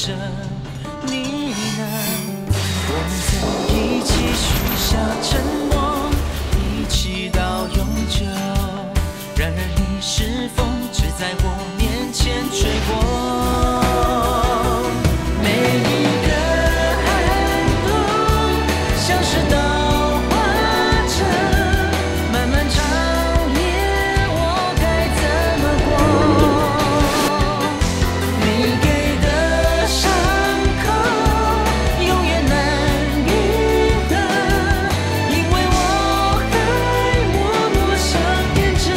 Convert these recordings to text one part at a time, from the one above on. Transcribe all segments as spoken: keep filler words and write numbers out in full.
着你呢？我们曾一起许下承诺，一起到永久。然而你是风，只在我面前吹过。每一个寒冬，像是稻花针，漫漫长夜，我该怎么过？你给的伤口永远难愈合，因为我还默默想念着。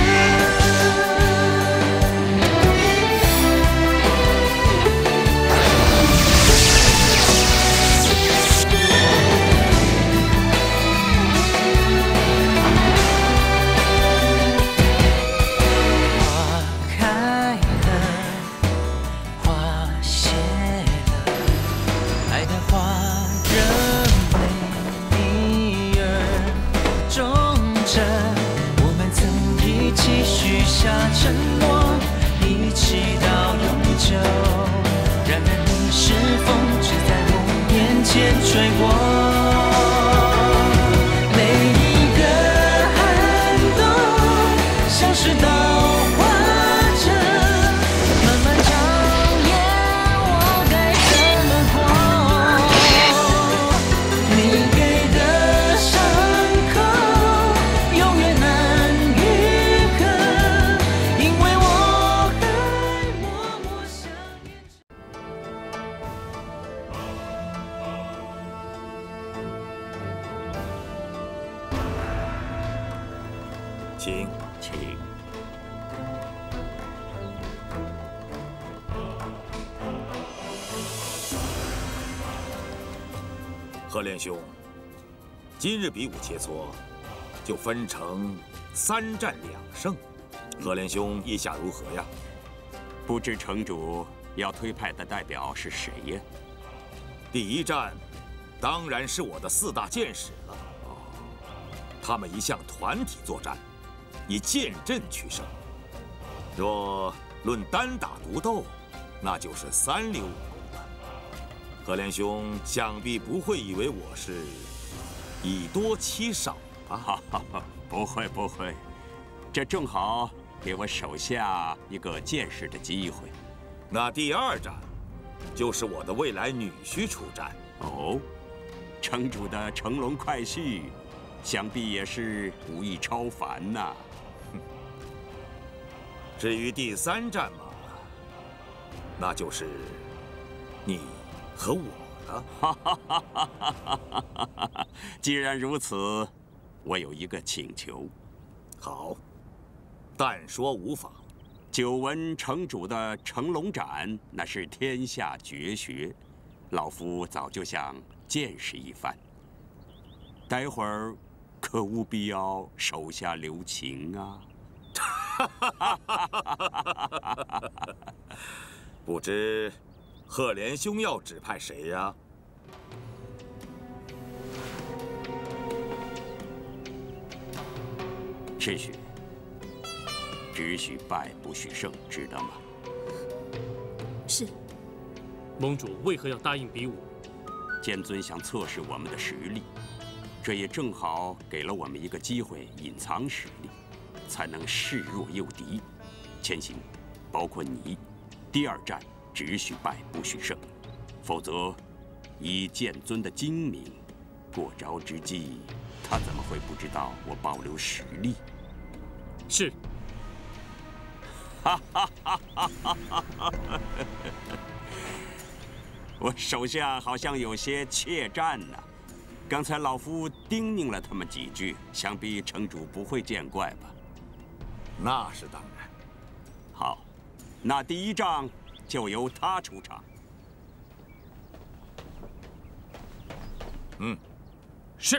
花开了，花谢了，爱的花仍为你而种着。我们曾一起许下承诺，一起到永久。然而你是风，只在我面前吹过。每一个寒冬，像是稻花针，漫漫长夜，我该怎么过？你给的伤口永远难愈合，因为我还默默想念着。 请。 请。 贺连兄，今日比武切磋，就分成三战两胜。贺连兄意下如何呀？ 不知城主要推派的代表是谁呀？ 第一战，当然是我的四大剑使了。哦，他们一向团体作战，以剑阵取胜。若论单打独斗，那就是三流武功了。贺连兄想必不会以为我是以多欺少吧？ 哈哈哈，不会不会，这正好给我手下一个见识的机会。 那第二战，就是我的未来女婿出战。 哦，城主的乘龙快婿，想必也是武艺超凡呐。 哼，至于第三战嘛，那就是你和我的。 哈哈哈哈哈哈！既然如此，我有一个请求。 好，但说无妨。 久闻城主的乘龙斩，那是天下绝学，老夫早就想见识一番。待会儿可务必要手下留情啊！ 不知贺连兄要指派谁呀？ 世许，只许败不许胜，知道吗？ 是。 盟主为何要答应比武？ 剑尊想测试我们的实力，这也正好给了我们一个机会隐藏实力，才能示弱诱敌。前行，包括你，第二战只许败不许胜，否则以剑尊的精明，过招之际，他怎么会不知道我保留实力？ 是。 哈哈哈哈哈哈！我手下好像有些怯战呢。刚才老夫叮咛了他们几句，想必城主不会见怪吧？ 那是当然。 好，那第一仗就由他出场。 嗯，是。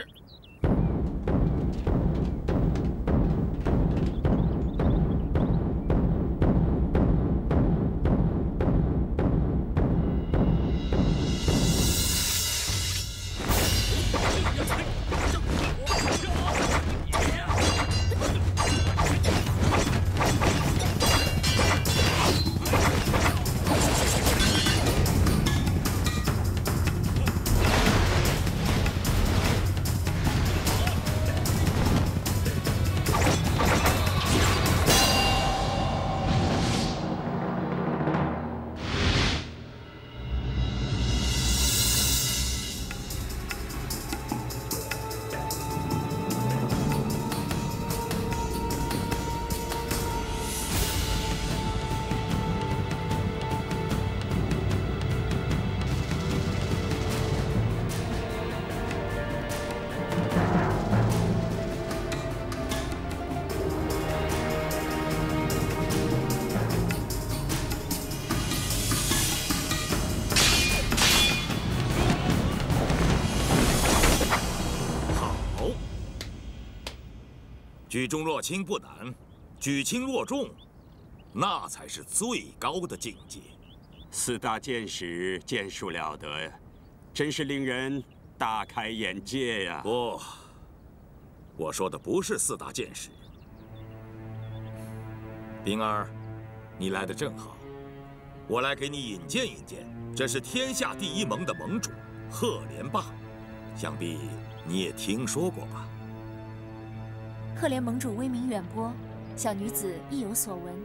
举重若轻不难，举轻若重，那才是最高的境界。 四大剑使剑术了得呀，真是令人大开眼界呀！ 不，我说的不是四大剑使。冰儿，你来的正好，我来给你引荐引荐，这是天下第一盟的盟主赫连霸，想必你也听说过吧？ 赫连盟主威名远播，小女子亦有所闻。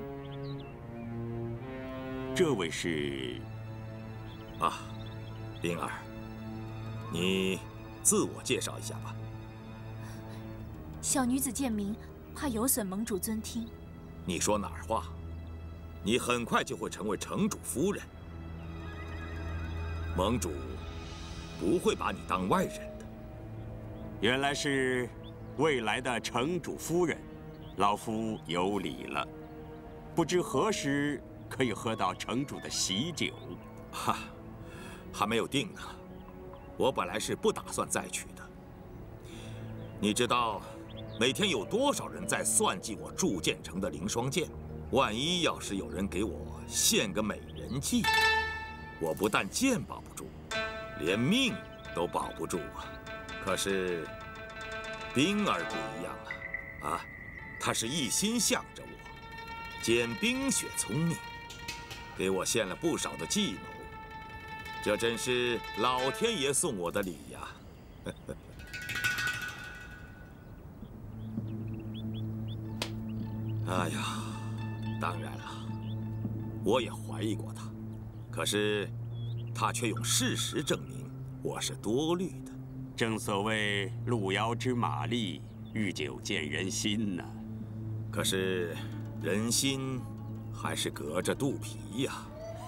这位是…… 啊，冰儿，你自我介绍一下吧。 小女子贱名，怕有损盟主尊听。 你说哪儿话？你很快就会成为城主夫人，盟主不会把你当外人的。 原来是未来的城主夫人，老夫有礼了。不知何时可以喝到城主的喜酒？ 哈，还没有定呢。我本来是不打算再娶的。你知道，每天有多少人在算计我铸剑城的凌霜剑？万一要是有人给我献个美人计，我不但剑保不住，连命都保不住啊！可是冰儿不一样啊，啊，她是一心向着我，兼冰雪聪明，给我献了不少的计谋，这真是老天爷送我的礼呀！哎呀！当然了，我也怀疑过他，可是他却用事实证明我是多虑的。 正所谓路遥知马力，日久见人心呐。 可是人心还是隔着肚皮呀。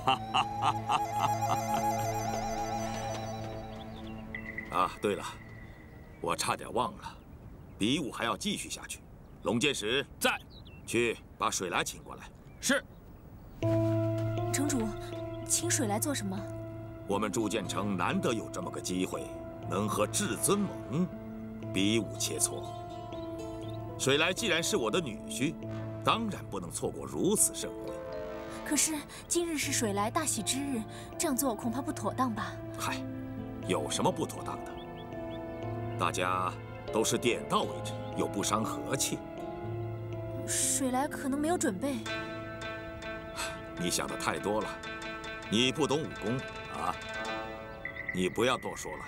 啊，对了，我差点忘了，比武还要继续下去。龙剑使在。 去把水来请过来。 是。 城主，请水来做什么？ 我们铸剑城难得有这么个机会，能和至尊盟比武切磋。水来既然是我的女婿，当然不能错过如此盛会。 可是今日是水来大喜之日，这样做恐怕不妥当吧？ 嗨，有什么不妥当的？大家都是点到为止，又不伤和气。 水来可能没有准备。 你想的太多了，你不懂武功啊！你不要多说了。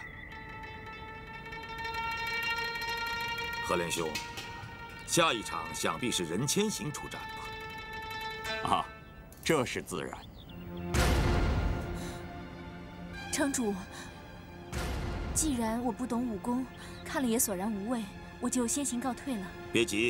赫连兄，下一场想必是人千行出战吧？ 啊，这是自然。 城主，既然我不懂武功，看了也索然无味，我就先行告退了。 别急。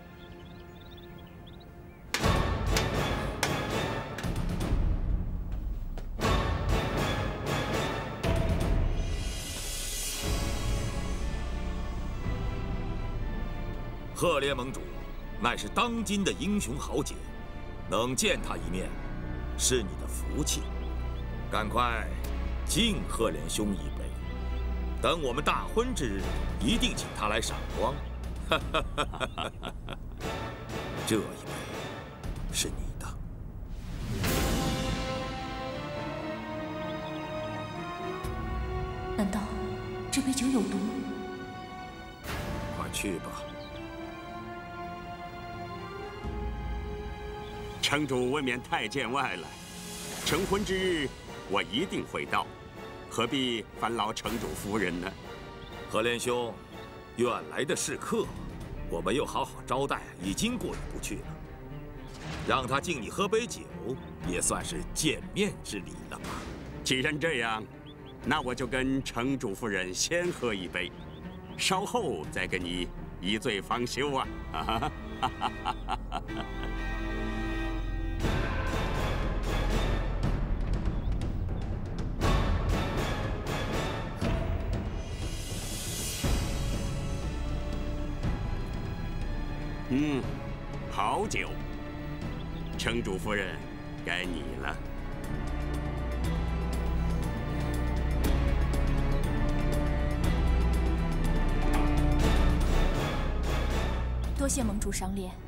赫连盟主乃是当今的英雄豪杰，能见他一面，是你的福气。赶快敬赫连兄一杯，等我们大婚之日，一定请他来赏光。这一杯是你的。 难道这杯酒有毒？ 快去吧。 城主未免太见外了，成婚之日我一定会到，何必烦劳城主夫人呢？ 赫连兄，远来的是客，我们又好好招待，已经过意不去了。让他敬你喝杯酒，也算是见面之礼了吧？ 既然这样，那我就跟城主夫人先喝一杯，稍后再跟你一醉方休啊！哈哈哈哈哈哈！嗯，好酒，城主夫人，该你了。 多谢盟主赏脸。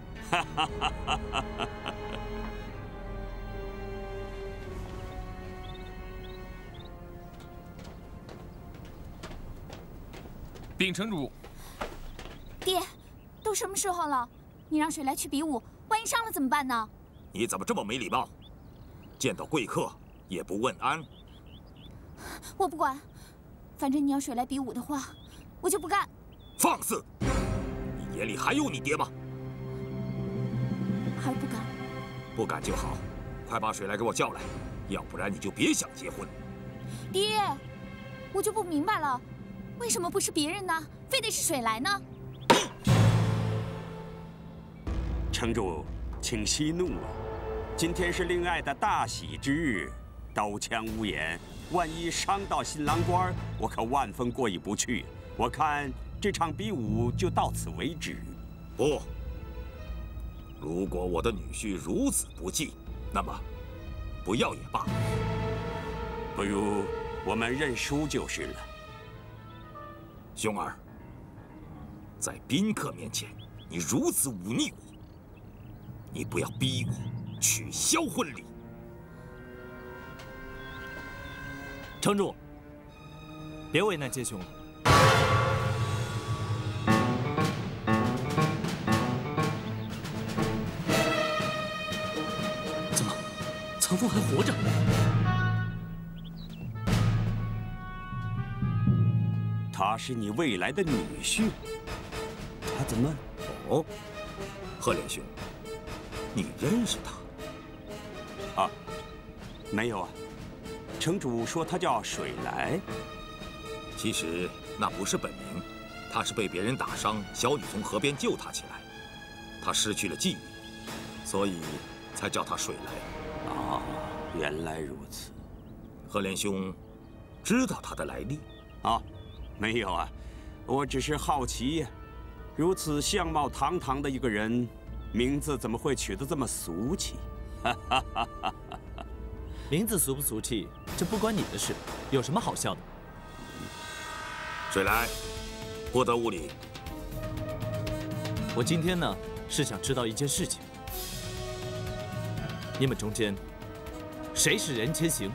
禀城主， 爹，都什么时候了？你让水来去比武，万一伤了怎么办呢？ 你怎么这么没礼貌？见到贵客也不问安。 我不管，反正你要水来比武的话，我就不干。 放肆！你眼里还有你爹吗？ 还不敢。 不敢就好，快把水来给我叫来，要不然你就别想结婚。 爹，我就不明白了，为什么不是别人呢？非得是水来呢？ 城主，请息怒啊！今天是令爱的大喜之日，刀枪无眼，万一伤到新郎官，我可万分过意不去。我看这场比武就到此为止。 不，如果我的女婿如此不济，那么不要也罢。 不如我们认输就是了。 兄儿，在宾客面前，你如此忤逆我，你不要逼我取消婚礼。 城主，别为难杰兄了。 怎么，藏风还活着？ 他是你未来的女婿，他怎么？ 哦，贺连兄，你认识他？ 啊，没有啊。城主说他叫水来。 其实那不是本名，他是被别人打伤，小女从河边救他起来，他失去了记忆，所以才叫他水来。 哦，原来如此。 贺连兄知道他的来历？ 啊，没有啊，我只是好奇呀。如此相貌堂堂的一个人，名字怎么会取得这么俗气？哈哈哈哈哈！ 名字俗不俗气，这不关你的事，有什么好笑的？ 水来，不得无礼。 我今天呢，是想知道一件事情：你们中间谁是任千行？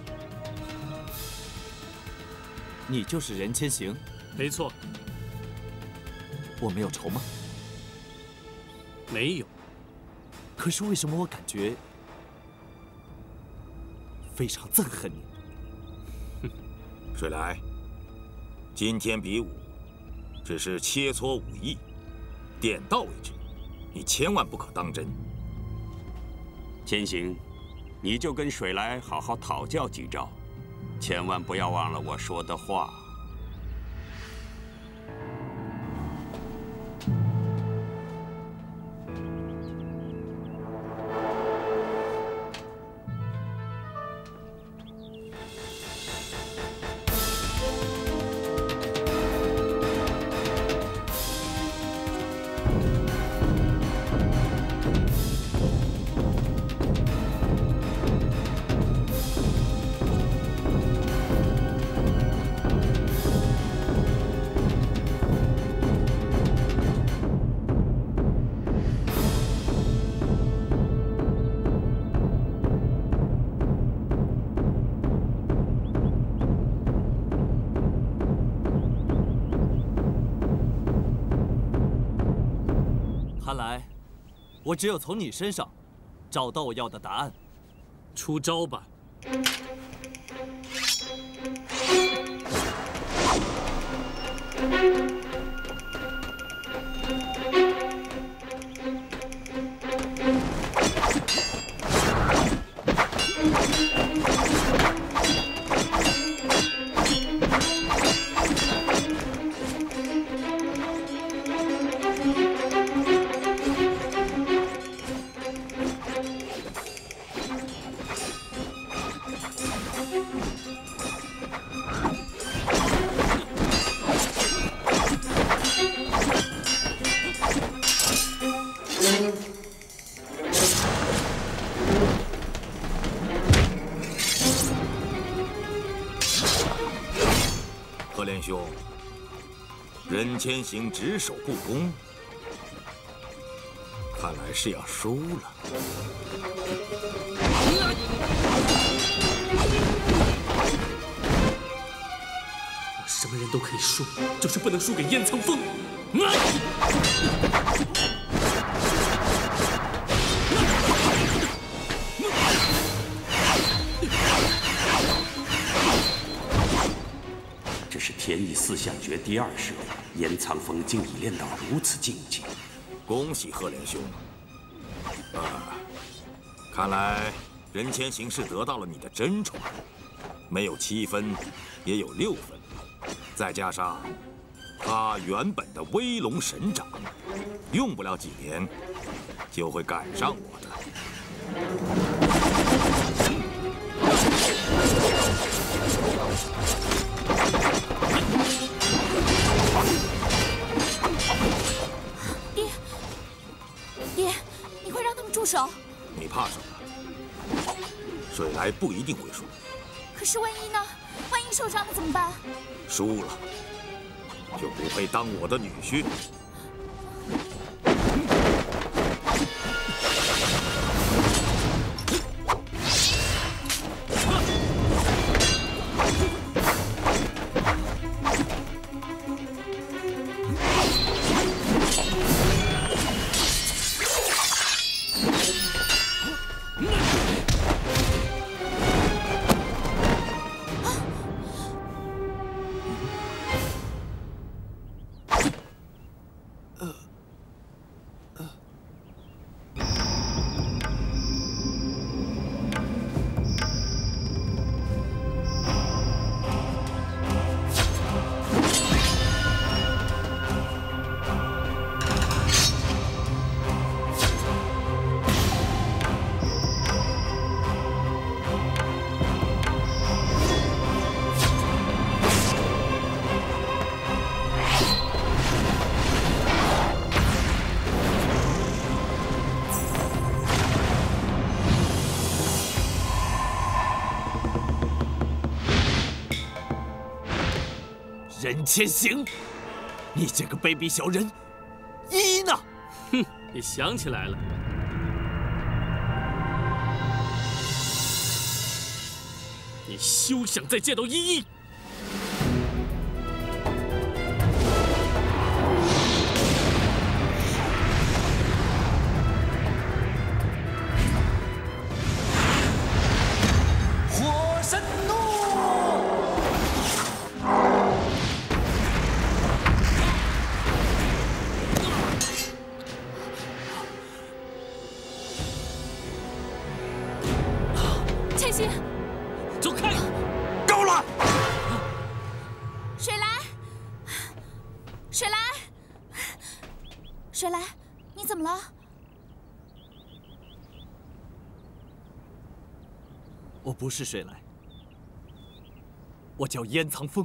你就是任千行？ 没错。 我没有仇吗？ 没有。 可是为什么我感觉非常憎恨你？ 水来，今天比武只是切磋武艺，点到为止，你千万不可当真。 千行，你就跟水来好好讨教几招，千万不要忘了我说的话。 看来，我只有从你身上找到我要的答案。 出招吧！ 贺连兄，任千行只守不攻， 看来是要输了。 我什么人都可以输，就是不能输给燕苍风。 这是天意四象诀第二式，燕苍风竟已练到如此境界。 恭喜赫连兄！啊，看来人间行事得到了你的真传，没有七分，也有六分，再加上他原本的威龙神掌，用不了几年就会赶上我的。 爹，爹，你会让他们住手？ 你怕什么？水来不一定会输。 可是万一呢？万一受伤了怎么办？ 输了就不配当我的女婿。 任千行，你这个卑鄙小人！依依呢？ 哼，你想起来了。你休想再见到依依！ 火神怒！ 千行， 走开！ 够了！ 水来，水来，水来，你怎么了？ 我不是水来，我叫燕苍风。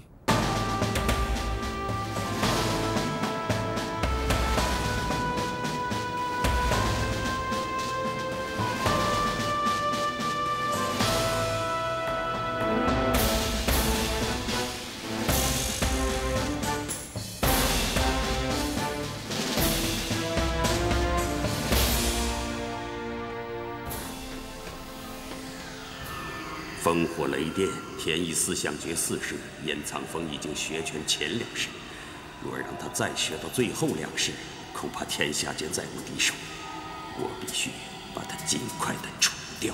烽火雷电，天意四象诀四式，燕苍风已经学全前两式，若让他再学到最后两式，恐怕天下间再无敌手。我必须把他尽快的除掉。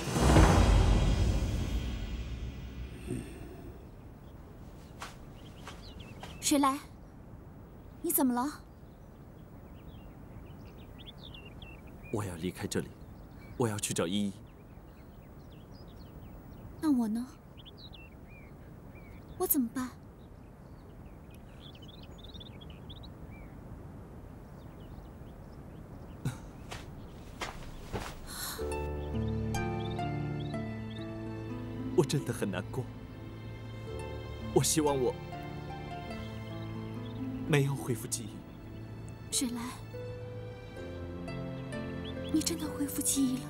水来，你怎么了？ 我要离开这里，我要去找依依。 那我呢？我怎么办？ 我真的很难过。我希望我没有恢复记忆。 水来，你真的恢复记忆了？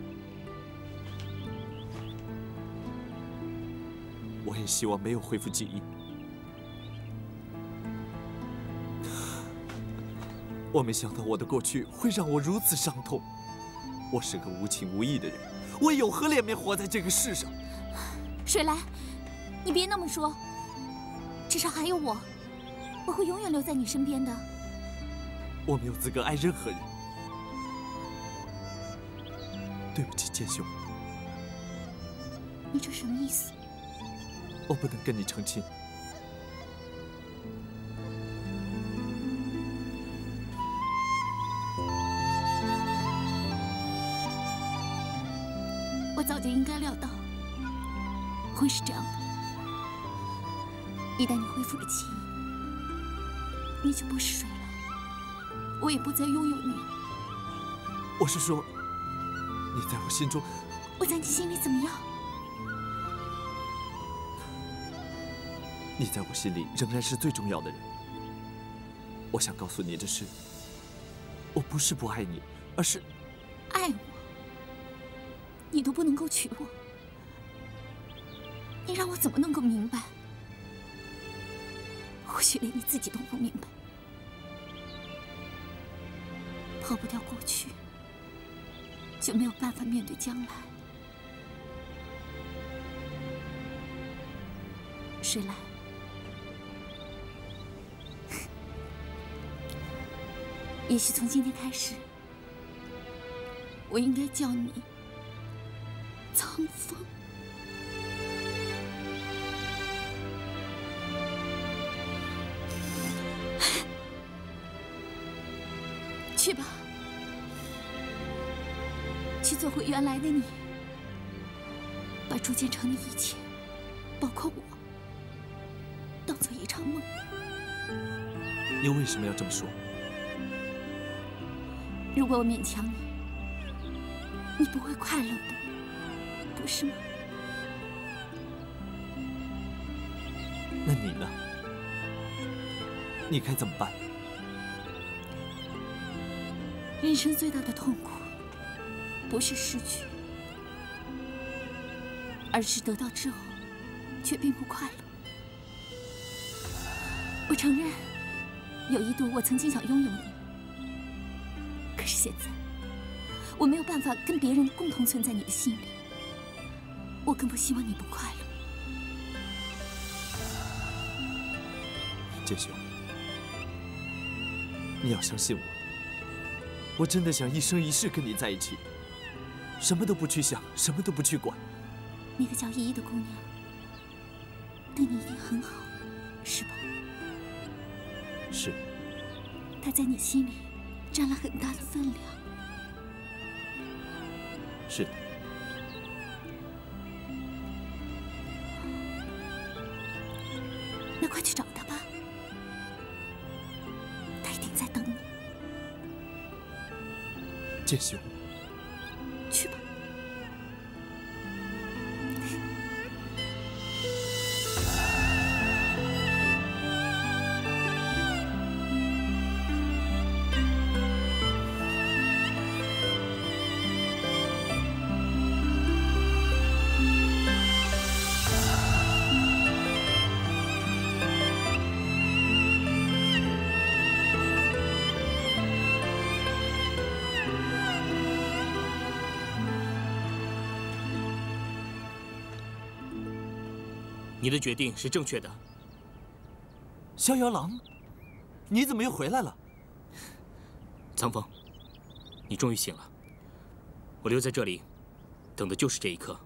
我也希望没有恢复记忆。 我没想到我的过去会让我如此伤痛。我是个无情无义的人，我有何脸面活在这个世上？ 水来，你别那么说，至少还有我，我会永远留在你身边的。 我没有资格爱任何人。对不起，剑兄。 你这什么意思？ 我不能跟你成亲。 我早就应该料到会是这样的。一旦你恢复了记忆，你就不是水来，我也不再拥有你。 我是说，你在我心中， 我在你心里怎么样？ 你在我心里仍然是最重要的人。我想告诉你的是，我不是不爱你，而是爱我，你都不能够娶我，你让我怎么能够明白？或许连你自己都不明白。抛不掉过去，就没有办法面对将来。水来，也许从今天开始，我应该叫你苍风。去吧，去做回原来的你，把铸剑城的一切，包括我，当做一场梦。 你为什么要这么说？ 如果我勉强你，你不会快乐的，不是吗？ 那你呢？你该怎么办？ 人生最大的痛苦，不是失去，而是得到之后，却并不快乐。我承认，有一度我曾经想拥有你，可是现在，我没有办法跟别人共同存在你的心里。我更不希望你不快乐。 剑兄，你要相信我。我真的想一生一世跟你在一起，什么都不去想，什么都不去管。 那个叫依依的姑娘，对你一定很好，是吧？ 是。 她在你心里占了很大的分量。 是的。 那快去找她吧，她一定在等你。 剑兄， 去吧。 你的决定是正确的。 逍遥郎，你怎么又回来了？ 苍风，你终于醒了。我留在这里，等的就是这一刻。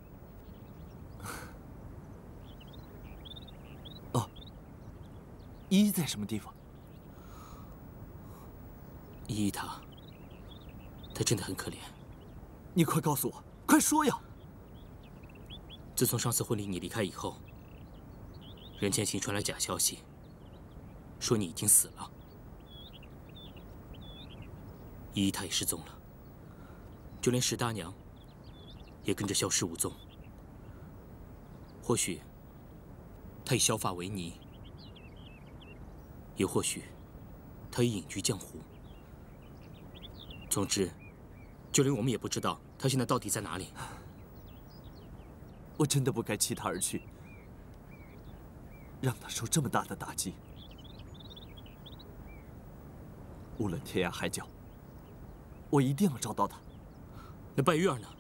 哦，依依在什么地方？ 依依她，她真的很可怜。 你快告诉我，快说呀！ 自从上次婚礼你离开以后，任千行传来假消息，说你已经死了。依依她也失踪了，就连石大娘也跟着消失无踪。或许她已削发为尼，也或许她已隐居江湖。总之，就连我们也不知道她现在到底在哪里。 我真的不该弃她而去，让她受这么大的打击。 无论天涯海角，我一定要找到他。 那拜月儿呢？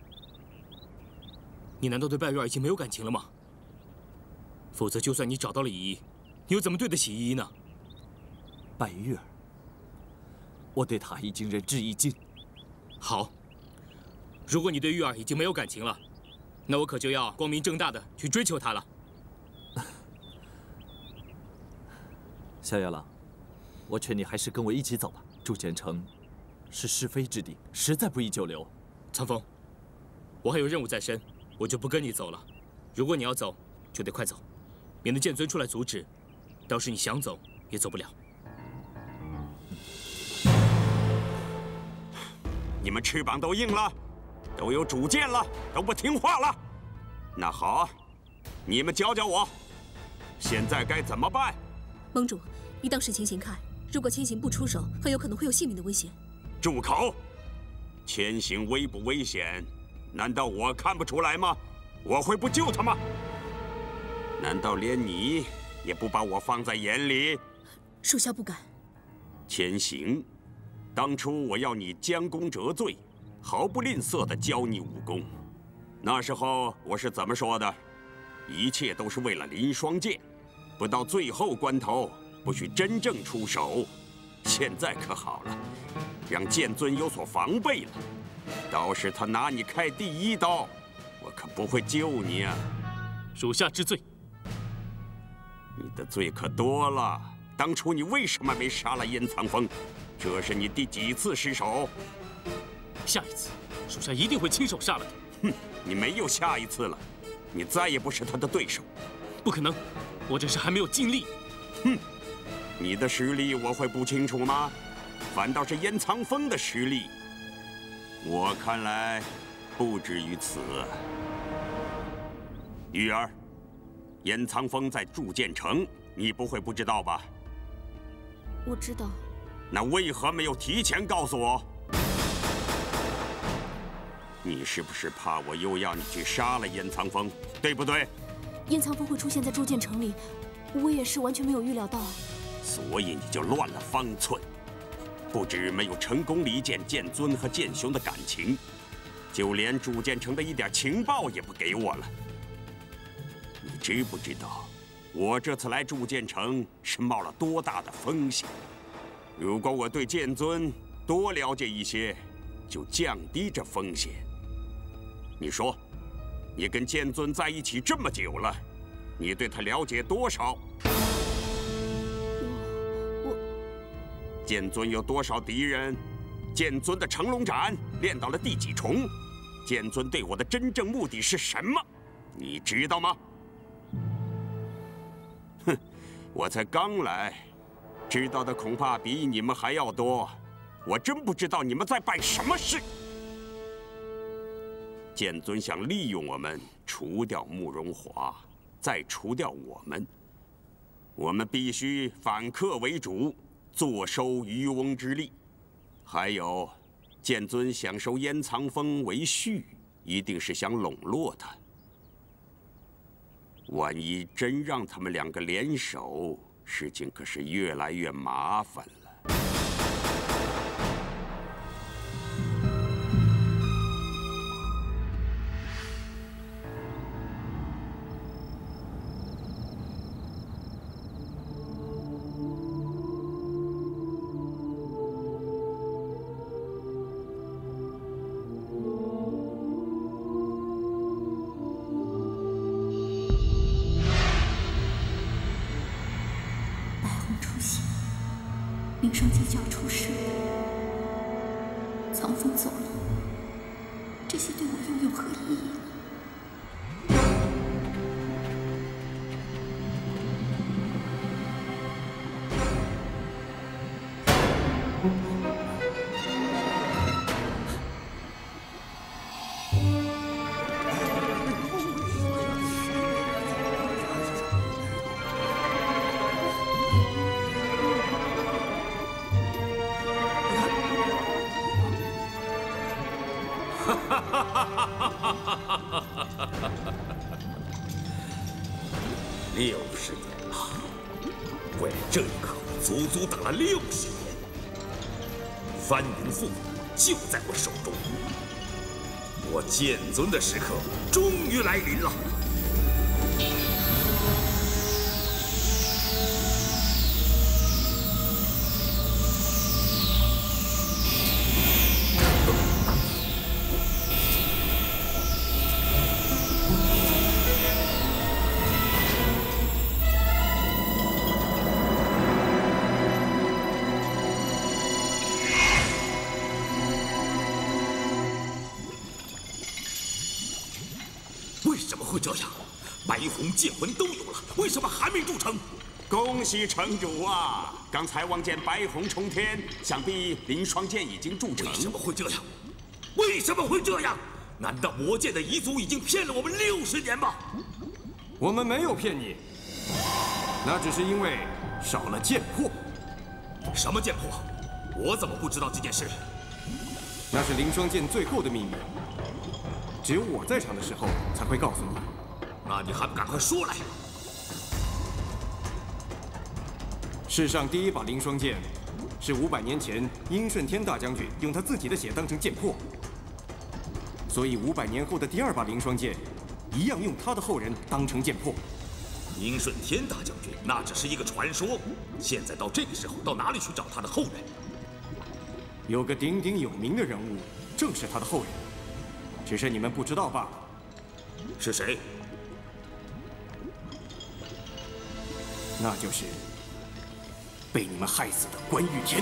你难道对拜月儿已经没有感情了吗？否则，就算你找到了依依，你又怎么对得起依依呢？ 拜月儿，我对她已经仁至义尽。 好，如果你对玉儿已经没有感情了，那我可就要光明正大的去追求她了。 小野狼，我劝你还是跟我一起走吧。铸剑城是是非之地，实在不宜久留。 苍风，我还有任务在身，我就不跟你走了。如果你要走，就得快走，免得剑尊出来阻止，到时你想走也走不了。 你们翅膀都硬了，都有主见了，都不听话了。那好，你们教教我，现在该怎么办？ 盟主，以当时情形看，如果千行不出手，很有可能会有性命的危险。 住口！千行危不危险？难道我看不出来吗？我会不救他吗？难道连你也不把我放在眼里？ 属下不敢。 千行。当初我要你将功折罪，毫不吝啬地教你武功。那时候我是怎么说的？一切都是为了林双剑，不到最后关头不许真正出手。现在可好了，让剑尊有所防备了。到时他拿你开第一刀，我可不会救你啊！ 属下知罪。 你的罪可多了。当初你为什么没杀了燕苍风？这是你第几次失手？ 下一次，属下一定会亲手杀了他。 哼，你没有下一次了，你再也不是他的对手。 不可能，我这是还没有尽力。 哼，你的实力我会不清楚吗？反倒是燕苍风的实力，我看来不止于此。玉儿，燕苍风在铸剑城，你不会不知道吧？ 我知道。 那为何没有提前告诉我？你是不是怕我又要你去杀了燕苍风，对不对？ 燕苍风会出现在铸剑城里，我也是完全没有预料到。 所以你就乱了方寸，不止没有成功离间剑尊和剑兄的感情，就连铸剑城的一点情报也不给我了。你知不知道，我这次来铸剑城是冒了多大的风险？如果我对剑尊多了解一些，就降低这风险。你说，你跟剑尊在一起这么久了，你对他了解多少？ 我我， 剑尊有多少敌人？剑尊的乘龙斩练到了第几重？剑尊对我的真正目的是什么？你知道吗？哼，我才刚来。知道的恐怕比你们还要多，我真不知道你们在办什么事。剑尊想利用我们除掉慕容华，再除掉我们。我们必须反客为主，坐收渔翁之利。还有，剑尊想收燕苍风为婿，一定是想笼络他。万一真让他们两个联手，事情可是越来越麻烦了。 林双剑就要出事了，苍风走了，这些对我又有何意义呢？ 六十年了，为了这一刻，足足等了六十年。 翻云覆雨就在我手中。我剑尊的时刻终于来临了。会这样，白虹剑魂都有了，为什么还没铸成？ 恭喜城主啊！刚才望见白虹冲天，想必凌霜剑已经铸成。 为什么会这样？为什么会这样？难道魔剑的遗族已经骗了我们六十年吗？ 我们没有骗你，那只是因为少了剑魄。 什么剑魄？我怎么不知道这件事？ 那是凌霜剑最后的秘密。只有我在场的时候才会告诉你。 那你还不赶快说来！ 世上第一把凌霜剑，是五百年前英顺天大将军用他自己的血当成剑魄，所以五百年后的第二把凌霜剑，一样用他的后人当成剑魄。 英顺天大将军那只是一个传说，现在到这个时候，到哪里去找他的后人？ 有个鼎鼎有名的人物，正是他的后人。只是你们不知道罢了。 是谁？ 那就是被你们害死的关玉天。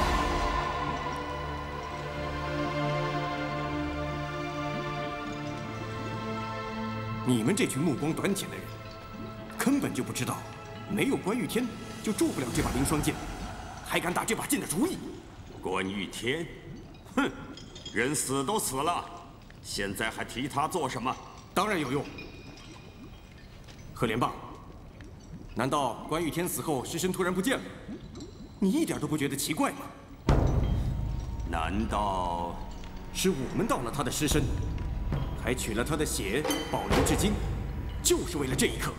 你们这群目光短浅的人，根本就不知道，没有关玉天就铸不了这把凌霜剑，还敢打这把剑的主意？ 关玉天，哼，人死都死了。现在还提他做什么？ 当然有用。赫连霸，难道关玉天死后尸身突然不见了，你一点都不觉得奇怪吗？ 难道是我们盗了他的尸身，还取了他的血保留至今，就是为了这一刻？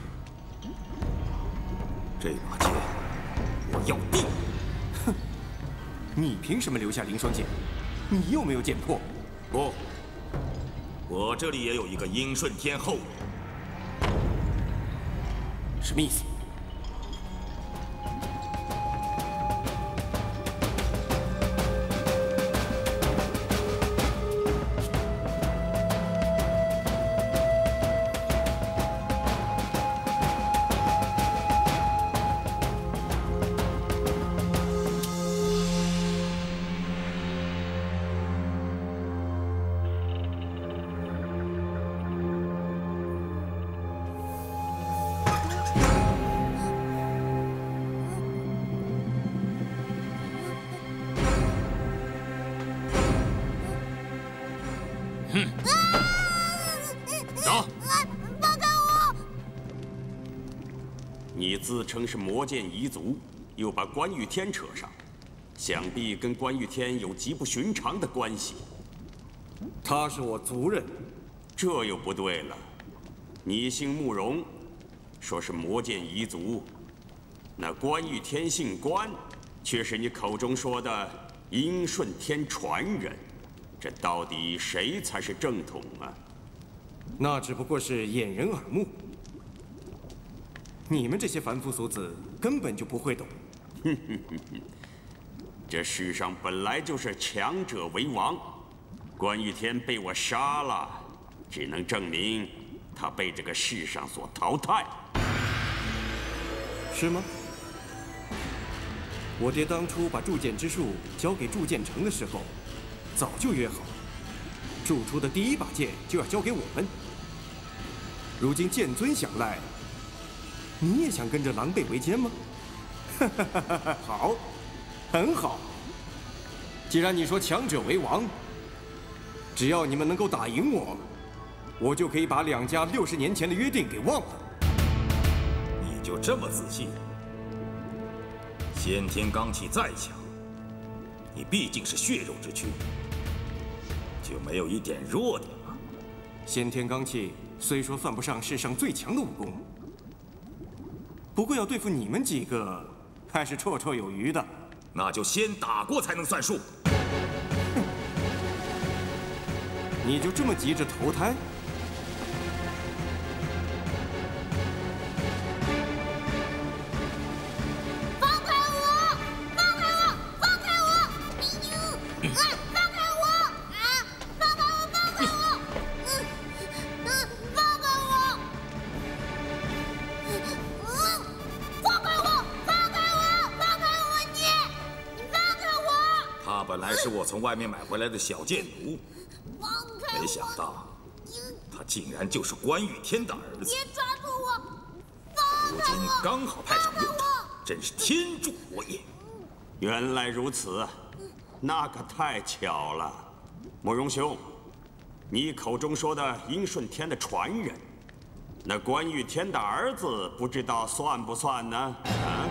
这把剑我要定！ 哼，你凭什么留下凌霜剑？你又没有剑魄。 不。我这里也有一个英顺天后人。 什么意思？ 你自称是魔剑遗族，又把关玉天扯上，想必跟关玉天有极不寻常的关系。 他是我族人， 这又不对了。你姓慕容，说是魔剑遗族，那关玉天姓关，却是你口中说的英顺天传人。这到底谁才是正统啊？ 那只不过是掩人耳目。你们这些凡夫俗子根本就不会懂。 哼哼哼哼，这世上本来就是强者为王，关玉天被我杀了，只能证明他被这个世上所淘汰。 是吗？我爹当初把铸剑之术交给铸剑城的时候，早就约好，铸出的第一把剑就要交给我们。如今剑尊想来，你也想跟着狼狈为奸吗？好，很好。既然你说强者为王，只要你们能够打赢我，我就可以把两家六十年前的约定给忘了。 你就这么自信？先天罡气再强，你毕竟是血肉之躯，就没有一点弱点吗？ 先天罡气虽说算不上世上最强的武功，不过要对付你们几个，还是绰绰有余的。 那就先打过才能算数。 你就这么急着投胎？ 放开我！放开我！放开我！啊！放开我！啊！放开我！放开我！嗯嗯，放开我！嗯，放开我！放开我！放开我！你，你放开我！ 他本来是我从外面买回来的小贱奴。 没想到，他竟然就是关玉天的儿子。 别抓住我！ 如今刚好派上用场，真是天助我也。 原来如此，那可太巧了。慕容兄，你口中说的阴顺天的传人，那关玉天的儿子，不知道算不算呢？啊！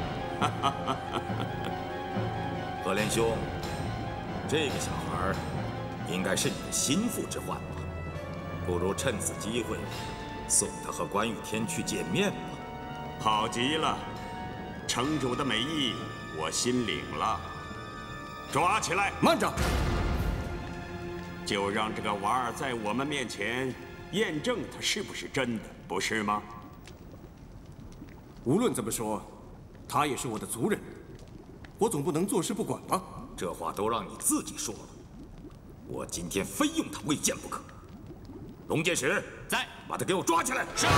何莲兄，这个小孩应该是你的心腹之患吧？不如趁此机会，送他和关玉天去见面吧。 好极了，城主的美意我心领了。抓起来！ 慢着！ 就让这个娃儿在我们面前验证他是不是真的，不是吗？ 无论怎么说，他也是我的族人，我总不能坐视不管吧？ 这话都让你自己说了。 我今天非用他为剑不可。龙剑石在， 把他给我抓起来。是。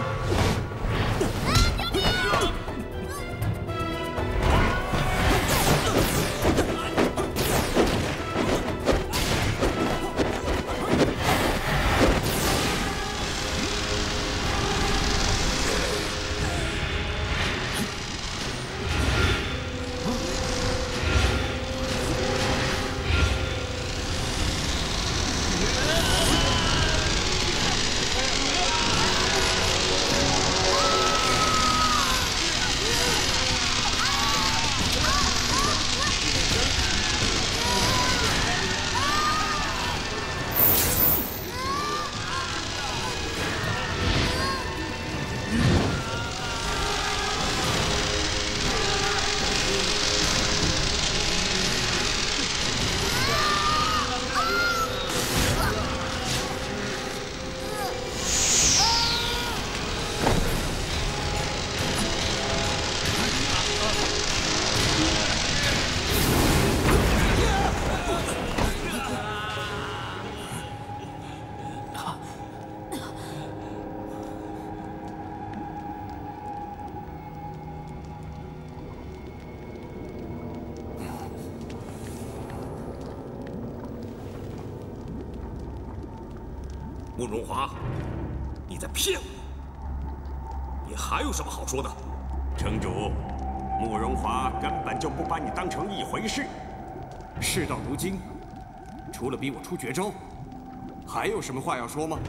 慕容华，你在骗我！你还有什么好说的？ 城主，慕容华根本就不把你当成一回事。 事到如今，除了逼我出绝招，还有什么话要说吗？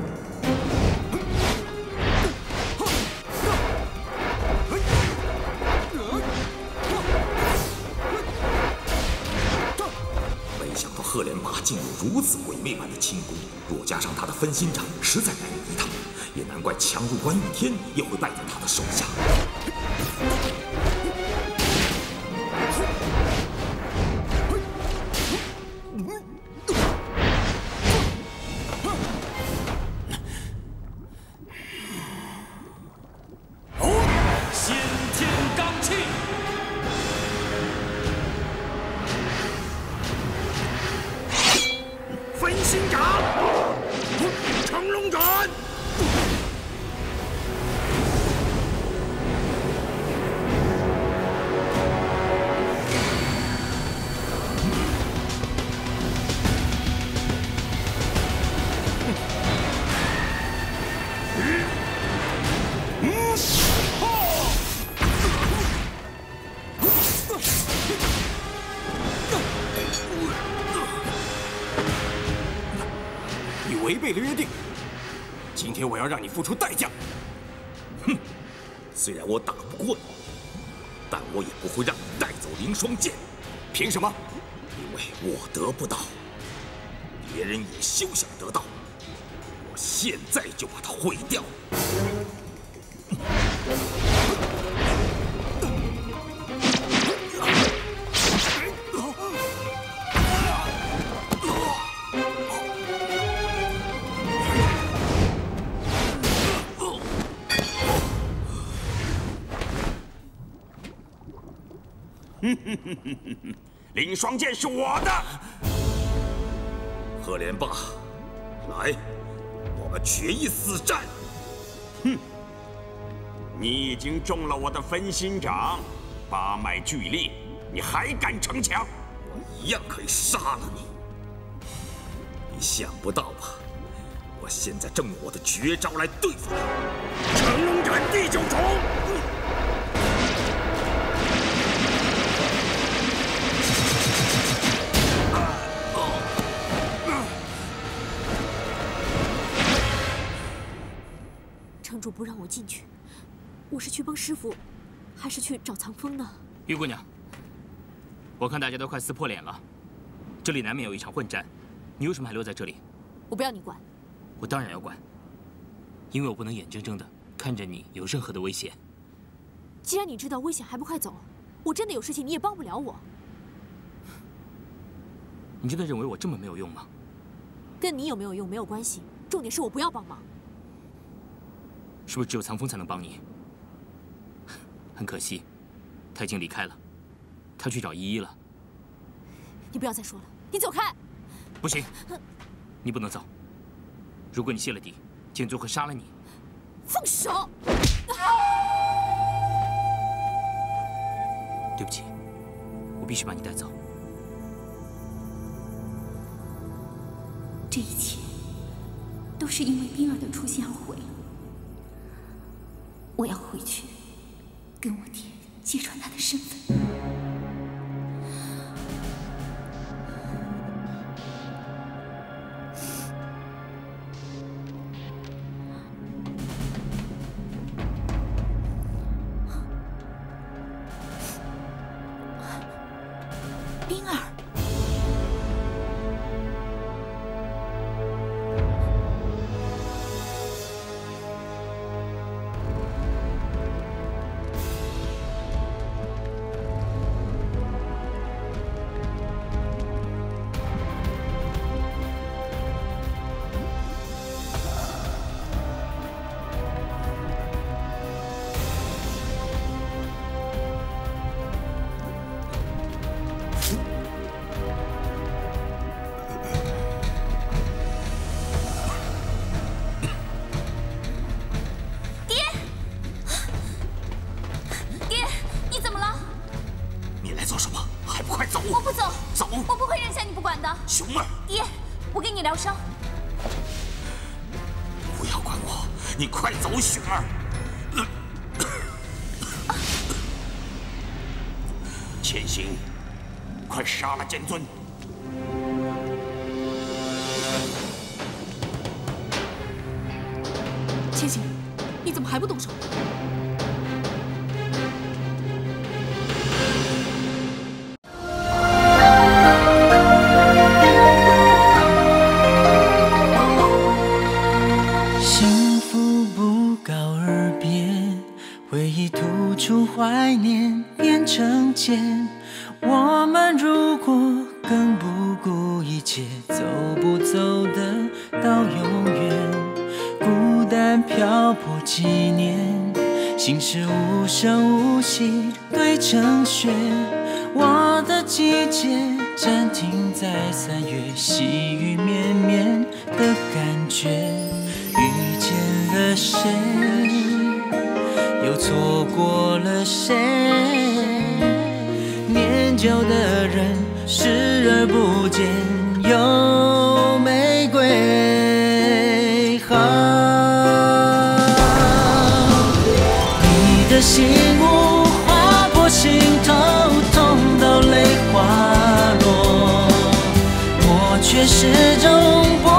没想到赫连拔竟有如此鬼魅般的轻功，若加上他的分心掌，实在难以一趟。也难怪强如关玉天也会败在他的手下。 先天罡气。 分心掌，乘龙转。 违背了约定，今天我要让你付出代价。 哼，虽然我打不过你，但我也不会让你带走凌霜剑。 凭什么？ 因为我得不到，别人也休想得到。我现在就把它毁掉。 凌霜剑是我的。 赫连霸，来，我们决一死战。 哼，你已经中了我的分心掌，八脉俱裂，你还敢逞强？ 我一样可以杀了你。你想不到吧？我现在正用我的绝招来对付你。乘龙斩地九重。 城主不让我进去，我是去帮师傅，还是去找藏风呢？ 玉姑娘，我看大家都快撕破脸了，这里难免有一场混战，你为什么还留在这里？ 我不要你管。 我当然要管，因为我不能眼睁睁的看着你有任何的危险。 既然你知道危险还不快走，我真的有事情你也帮不了我。 你真的认为我这么没有用吗？ 跟你有没有用没有关系，重点是我不要帮忙。 是不是只有藏风才能帮你？很可惜，他已经离开了，他去找依依了。 你不要再说了，你走开！ 不行，你不能走。如果你泄了底，剑尊会杀了你。 放手！ 对不起，我必须把你带走。 这一切都是因为冰儿的出现而毁了。我要回去，跟我爹揭穿他的身份。冰儿。 熊儿， 爹，我给你疗伤。 不要管我，你快走，熊儿。 千行，快杀了剑尊！ 千行，你怎么还不动手？ 怀念变成茧，我们如果更不顾一切，走不走得到永远？孤单漂泊几年，心事无声无息堆成雪。我的季节暂停在三月，细雨绵绵的感觉。遇见了谁？又错过了谁？念旧的人视而不见，有玫瑰好。你的心物划破心头，痛到泪滑落，我却始终不